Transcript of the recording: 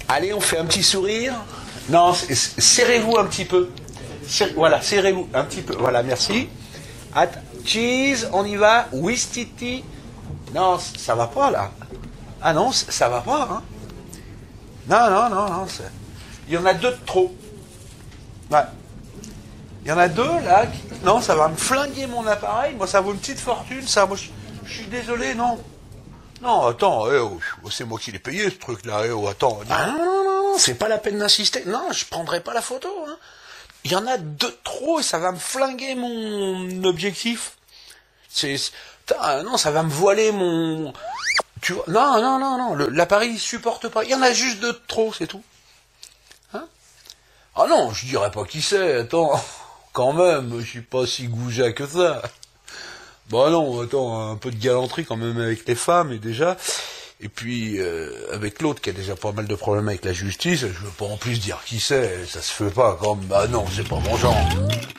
Allez, on fait un petit sourire. Non, serrez-vous un petit peu. Voilà, serrez-vous un petit peu. Voilà, merci. Cheese, on y va. Wistiti. Non, ça va pas là. Ah non, ça va pas. Hein. Non. Il y en a deux de trop. Ouais. Il y en a deux là. Non, ça va me flinguer mon appareil. Moi, ça vaut une petite fortune. Ça, moi, je suis désolé, non. Non, attends, c'est moi qui l'ai payé ce truc-là. Attends. Non, c'est pas la peine d'insister. Non, je prendrai pas la photo. Hein. Il y en a deux de trop et ça va me flinguer mon objectif. Non, ça va me voiler mon... Tu vois, non, l'appareil il supporte pas. Il y en a juste deux de trop, c'est tout. Hein? Ah non, je dirais pas qui c'est, attends. Quand même, je suis pas si goujat que ça. Bah non, attends, un peu de galanterie quand même avec les femmes, et déjà. Et puis, avec l'autre qui a déjà pas mal de problèmes avec la justice, je veux pas en plus dire qui c'est, ça se fait pas comme... Bah non, c'est pas mon genre.